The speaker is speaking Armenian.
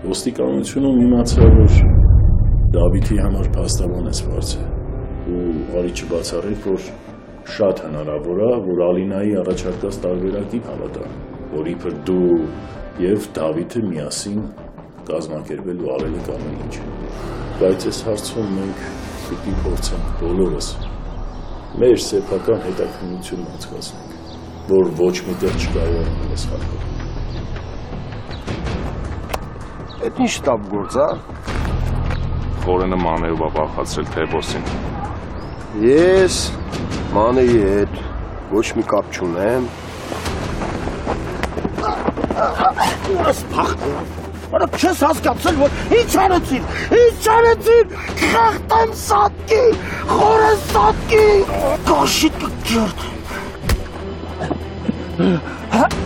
ոստիկանությունում իմացա, որ Դավիթի համար փաստաբան ես վարձել ու արի չբացառեք, որ շատ հնարավոր է, որ Ալինայի առաջարկած տարբերակին հավատա, որ իբր դու եւ Դավիթը միասին կազմակերպելու արել եք ամեն ինչ, բայց այս հարցում մենք պիտի փորձենք բոլորս մեր սեփական հետաքննությունն անցկացնենք, որ ոչ միտեղ չկարողանանք մեզ խաբել։ Այդ ինչ տապ գործ է։ Խորենը Մանեով է բախացրել Թևոսին։ Ես Մանեի հետ ոչ մի կապ չունեմ։ Սպախ, որը չես հասկացել, որ ինչ անեցին, խեղտեմ սատկի, խորեն սատկի, կաշիտ կգերտ։